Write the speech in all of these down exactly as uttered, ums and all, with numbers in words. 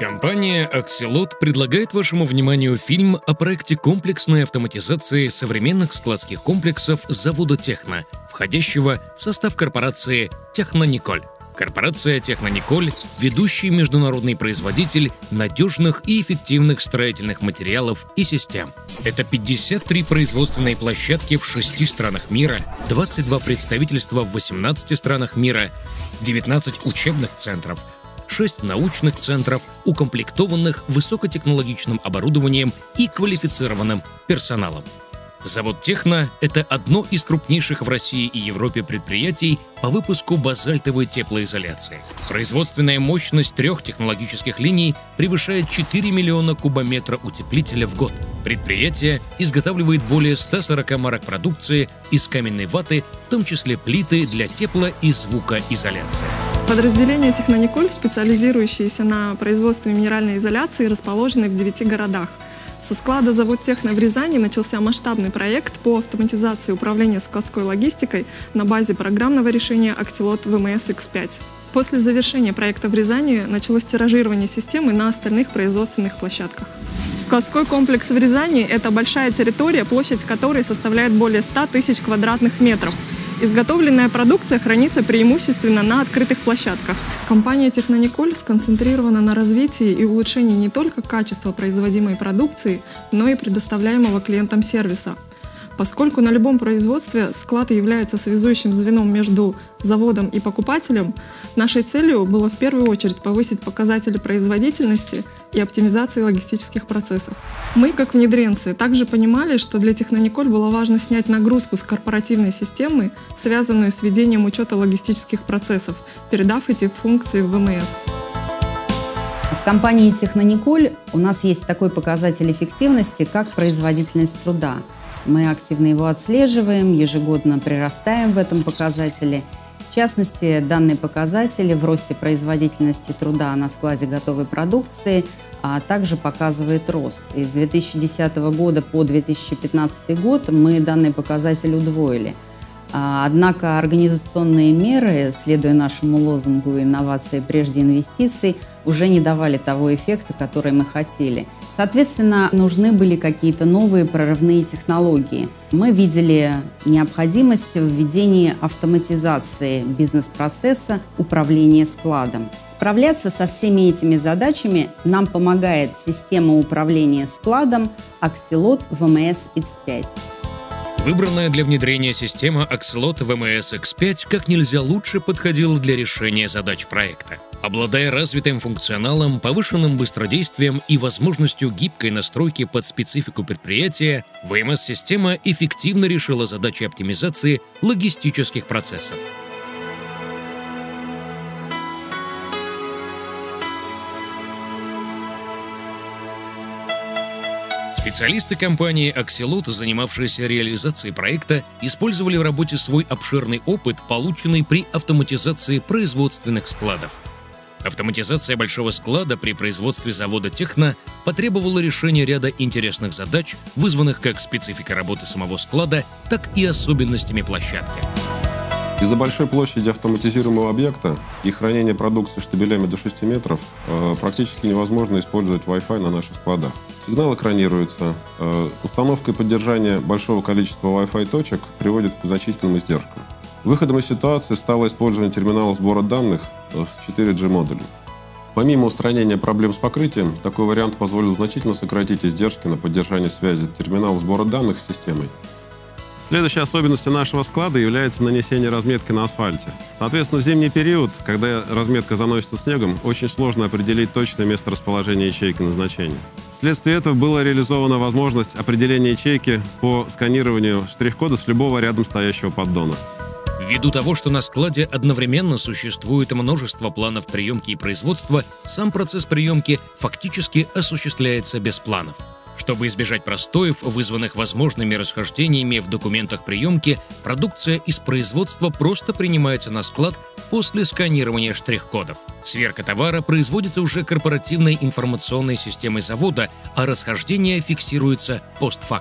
Компания Axellot предлагает вашему вниманию фильм о проекте комплексной автоматизации современных складских комплексов завода «Техно», входящего в состав корпорации «Технониколь». Корпорация «Технониколь» — ведущий международный производитель надежных и эффективных строительных материалов и систем. Это пятьдесят три производственные площадки в шести странах мира, двадцать два представительства в восемнадцати странах мира, девятнадцать учебных центров, шесть научных центров, укомплектованных высокотехнологичным оборудованием и квалифицированным персоналом. Завод «Техно» — это одно из крупнейших в России и Европе предприятий по выпуску базальтовой теплоизоляции. Производственная мощность трех технологических линий превышает четыре миллиона кубометра утеплителя в год. Предприятие изготавливает более ста сорока марок продукции из каменной ваты, в том числе плиты для тепло- и звукоизоляции. Подразделения «Технониколь», специализирующиеся на производстве минеральной изоляции, расположены в девяти городах. Со склада завод «Техно» в Рязани начался масштабный проект по автоматизации управления складской логистикой на базе программного решения Axellot вэ эм эс икс пять. После завершения проекта в Рязани началось тиражирование системы на остальных производственных площадках. Складской комплекс в Рязани – это большая территория, площадь которой составляет более ста тысяч квадратных метров. Изготовленная продукция хранится преимущественно на открытых площадках. Компания «Технониколь» сконцентрирована на развитии и улучшении не только качества производимой продукции, но и предоставляемого клиентам сервиса. Поскольку на любом производстве склад является связующим звеном между заводом и покупателем, нашей целью было в первую очередь повысить показатели производительности и оптимизации логистических процессов. Мы, как внедренцы, также понимали, что для «Технониколь» было важно снять нагрузку с корпоративной системы, связанную с ведением учета логистических процессов, передав эти функции в вэ эм эс. В компании «Технониколь» у нас есть такой показатель эффективности, как производительность труда. Мы активно его отслеживаем, ежегодно прирастаем в этом показателе. В частности, данные показатели в росте производительности труда на складе готовой продукции а также показывает рост. И с две тысячи десятого года по две тысячи пятнадцатый год мы данный показатель удвоили. Однако организационные меры, следуя нашему лозунгу «инновации прежде инвестиций», уже не давали того эффекта, который мы хотели. Соответственно, нужны были какие-то новые прорывные технологии. Мы видели необходимость в введении автоматизации бизнес-процесса управления складом. Справляться со всеми этими задачами нам помогает система управления складом Axellot вэ эм эс икс пять. Выбранная для внедрения система Axellot вэ эм эс икс пять как нельзя лучше подходила для решения задач проекта. Обладая развитым функционалом, повышенным быстродействием и возможностью гибкой настройки под специфику предприятия, вэ эм эс-система эффективно решила задачи оптимизации логистических процессов. Специалисты компании Axellot, занимавшиеся реализацией проекта, использовали в работе свой обширный опыт, полученный при автоматизации производственных складов. Автоматизация большого склада при производстве завода «Техно» потребовала решения ряда интересных задач, вызванных как спецификой работы самого склада, так и особенностями площадки. Из-за большой площади автоматизируемого объекта и хранения продукции штабелями до шести метров э, практически невозможно использовать Wi-Fi на наших складах. Сигнал экранируется. Э, установка и поддержание большого количества Wi-Fi точек приводит к значительным издержкам. Выходом из ситуации стало использование терминала сбора данных с четыре джи модулем. Помимо устранения проблем с покрытием, такой вариант позволил значительно сократить издержки на поддержание связи терминала сбора данных с системой. Следующей особенностью нашего склада является нанесение разметки на асфальте. Соответственно, в зимний период, когда разметка заносится снегом, очень сложно определить точное месторасположение ячейки назначения. Вследствие этого была реализована возможность определения ячейки по сканированию штрих-кода с любого рядом стоящего поддона. Ввиду того, что на складе одновременно существует множество планов приемки и производства, сам процесс приемки фактически осуществляется без планов. Чтобы избежать простоев, вызванных возможными расхождениями в документах приемки, продукция из производства просто принимается на склад после сканирования штрих-кодов. Сверка товара производится уже корпоративной информационной системой завода, а расхождения фиксируются постфактум.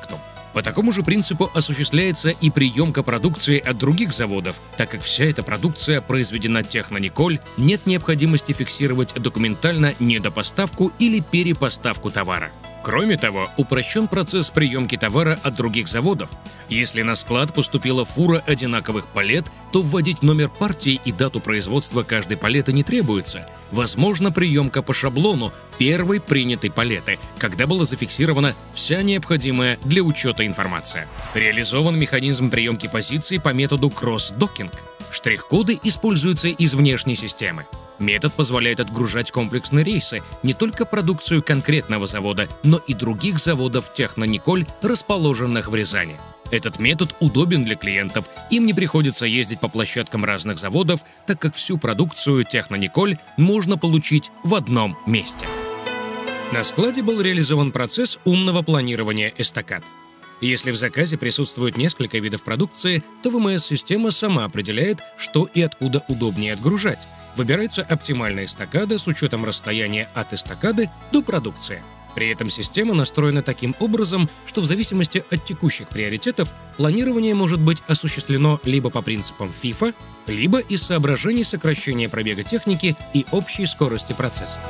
По такому же принципу осуществляется и приемка продукции от других заводов, так как вся эта продукция произведена Технониколь, нет необходимости фиксировать документально недопоставку или перепоставку товара. Кроме того, упрощен процесс приемки товара от других заводов. Если на склад поступила фура одинаковых палет, то вводить номер партии и дату производства каждой палеты не требуется. Возможна приемка по шаблону первой принятой палеты, когда была зафиксирована вся необходимая для учета информация. Реализован механизм приемки позиций по методу кросс-докинг. Штрих-коды используются из внешней системы. Метод позволяет отгружать комплексные рейсы, не только продукцию конкретного завода, но и других заводов Технониколь, расположенных в Рязани. Этот метод удобен для клиентов, им не приходится ездить по площадкам разных заводов, так как всю продукцию Технониколь можно получить в одном месте. На складе был реализован процесс умного планирования эстакад. Если в заказе присутствует несколько видов продукции, то ВМС-система сама определяет, что и откуда удобнее отгружать. Выбирается оптимальная эстакада с учетом расстояния от эстакады до продукции. При этом система настроена таким образом, что в зависимости от текущих приоритетов планирование может быть осуществлено либо по принципам фифа, либо из соображений сокращения пробега техники и общей скорости процессов.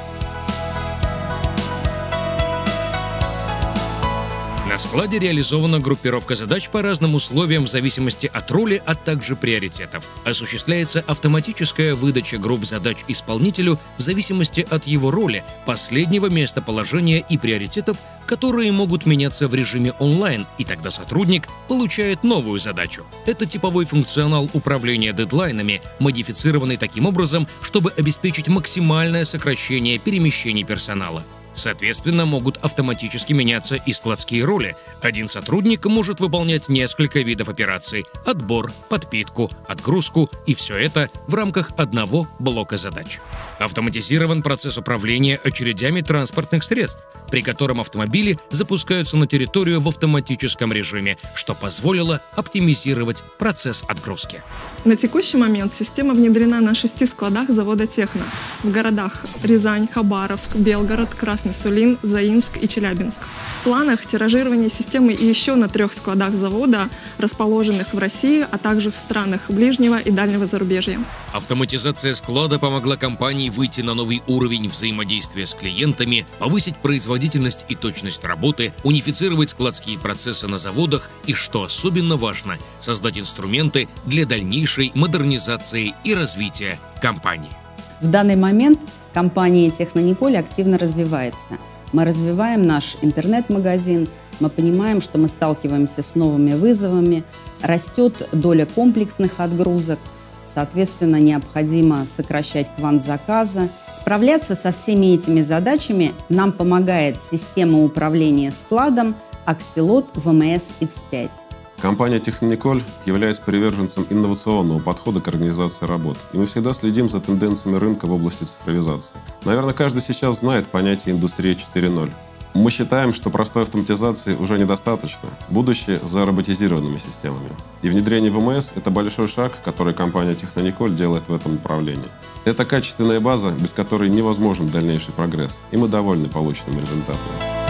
На складе реализована группировка задач по разным условиям в зависимости от роли, а также приоритетов. Осуществляется автоматическая выдача групп задач исполнителю в зависимости от его роли, последнего местоположения и приоритетов, которые могут меняться в режиме онлайн, и тогда сотрудник получает новую задачу. Это типовой функционал управления дедлайнами, модифицированный таким образом, чтобы обеспечить максимальное сокращение перемещений персонала. Соответственно, могут автоматически меняться и складские роли. Один сотрудник может выполнять несколько видов операций – отбор, подпитку, отгрузку, и все это в рамках одного блока задач. Автоматизирован процесс управления очередями транспортных средств, при котором автомобили запускаются на территорию в автоматическом режиме, что позволило оптимизировать процесс отгрузки. На текущий момент система внедрена на шести складах завода «Техно» в городах Рязань, Хабаровск, Белгород, Красный Сулин, Заинск и Челябинск. В планах тиражирования системы и еще на трех складах завода, расположенных в России, а также в странах ближнего и дальнего зарубежья. Автоматизация склада помогла компании выйти на новый уровень взаимодействия с клиентами, повысить производительность и точность работы, унифицировать складские процессы на заводах и, что особенно важно, создать инструменты для дальнейшей модернизации и развития компании. В данный момент компания Технониколь активно развивается. Мы развиваем наш интернет-магазин, мы понимаем, что мы сталкиваемся с новыми вызовами, растет доля комплексных отгрузок, соответственно, необходимо сокращать квант заказа. Справляться со всеми этими задачами нам помогает система управления складом Axilot ви эм эс икс пять. Компания Технониколь является приверженцем инновационного подхода к организации работ, и мы всегда следим за тенденциями рынка в области цифровизации. Наверное, каждый сейчас знает понятие «индустрия четыре ноль». Мы считаем, что простой автоматизации уже недостаточно. Будущее за роботизированными системами. И внедрение ви эм эс – это большой шаг, который компания Технониколь делает в этом направлении. Это качественная база, без которой невозможен дальнейший прогресс, и мы довольны полученными результатами.